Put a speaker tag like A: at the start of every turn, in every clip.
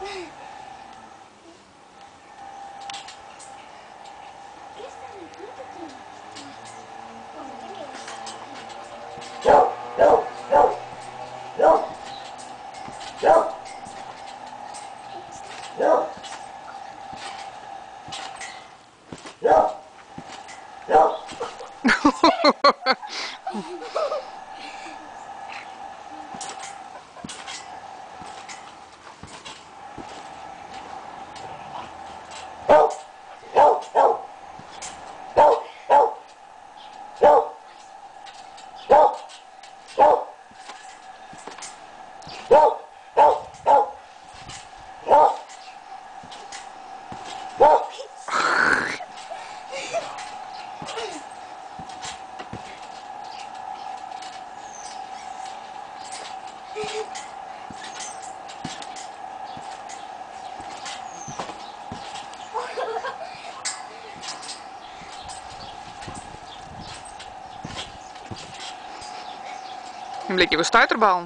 A: Een blikje stuiterbal.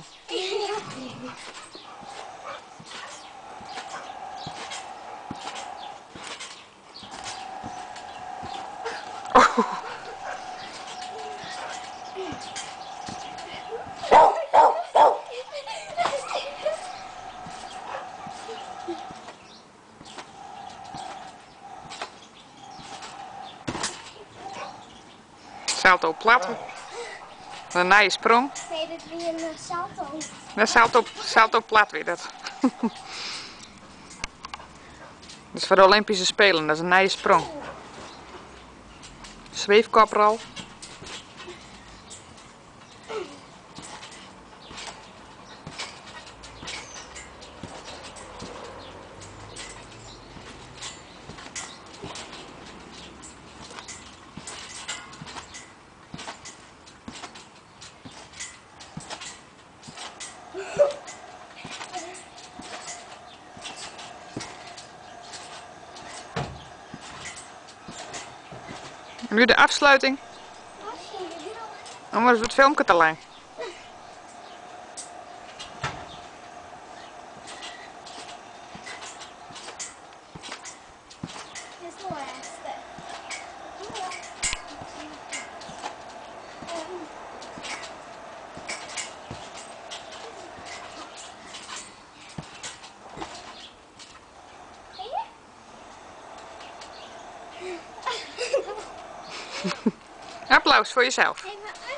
A: Oh. Salto plat. Een nieuwe sprong.
B: Nee, dit is weer een salto.
A: Salto plat weer dat. Dat is voor de Olympische Spelen, dat is een nieuwe sprong. Zweefkapral. En nu de afsluiting. Anders wordt het filmpje te lang.
B: Dit is de laatste.
A: Applaus voor jezelf.
B: Even